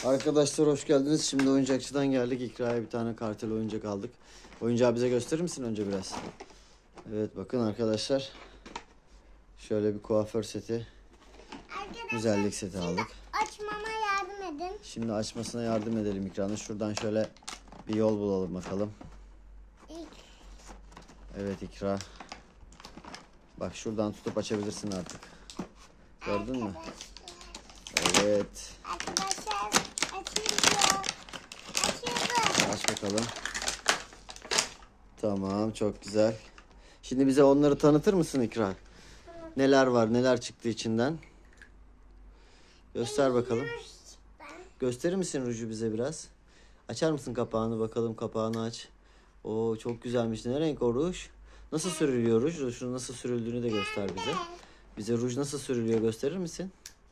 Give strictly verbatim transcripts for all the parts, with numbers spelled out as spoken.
Arkadaşlar hoş geldiniz. Şimdi oyuncakçıdan geldik. İkra'ya bir tane kartel oyuncak aldık. Oyuncağı bize gösterir misin önce biraz? Evet bakın arkadaşlar. Şöyle bir kuaför seti. Arkadaşlar, güzellik seti aldık. Açmama yardım edin. Şimdi açmasına yardım edelim İkra'nın. Şuradan şöyle bir yol bulalım bakalım. İlk. Evet İkra. Bak şuradan tutup açabilirsin artık. Gördün mü? Evet. Arkadaşlar açılıyor. Açıldı. Aç bakalım. Tamam çok güzel. Şimdi bize onları tanıtır mısın İkra? Neler var, neler çıktı içinden? Göster bakalım. Gösterir misin ruju bize biraz? Açar mısın kapağını bakalım, kapağını aç. Oo çok güzelmiş. Ne renk o ruj? Nasıl sürülüyor ruj? Rujun nasıl sürüldüğünü de göster bize. Bize ruj nasıl sürülüyor gösterir misin?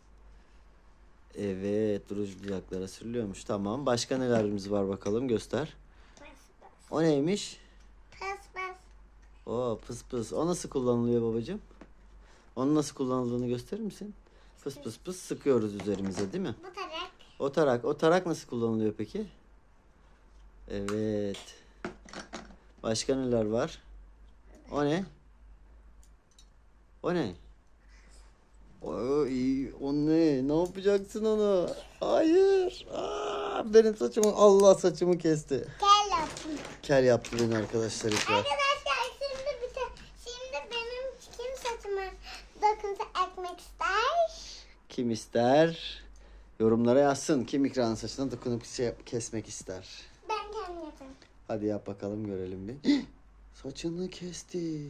Evet, ruj dudaklara sürülüyormuş. Tamam. Başka nelerimiz var bakalım göster. O neymiş? Pes pes. Oo pıs pıs. O nasıl kullanılıyor babacığım? Onun nasıl kullanıldığını gösterir misin? Pıs pıs pıs sıkıyoruz üzerimize değil mi? Bu tarak. O tarak. O tarak nasıl kullanılıyor peki? Evet. Başka neler var? O ne? O ne? O iyi. O ne? Ne yapacaksın onu? Hayır. Aa, benim saçımı Allah saçımı kesti. Gel yaptım. Kel yaptı beni arkadaşlar. İkra. Arkadaşlar şimdi bir te- şimdi benim kim saçıma dokunsa ekmek ister. Kim ister? Yorumlara yazsın. Kim İkra'nın saçına dokunup şey, kesmek ister? Ben kendim yaparım. Hadi yap bakalım görelim bir. Saçını kesti.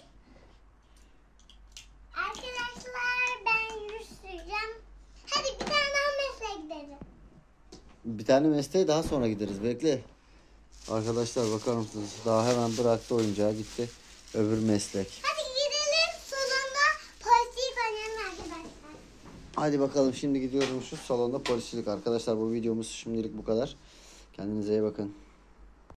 Arkadaşlar ben yürüyeceğim. Hadi bir tane daha mesleğe gidelim. Bir tane mesleğe daha sonra gideriz. Bekle. Arkadaşlar bakar mısınız? Daha hemen bıraktı oyuncağı gitti. Öbür meslek. Hadi gidelim salonda polislik oynayalım arkadaşlar. Hadi bakalım şimdi gidiyoruz şu salonda polisçilik. Arkadaşlar bu videomuz şimdilik bu kadar. Kendinize iyi bakın.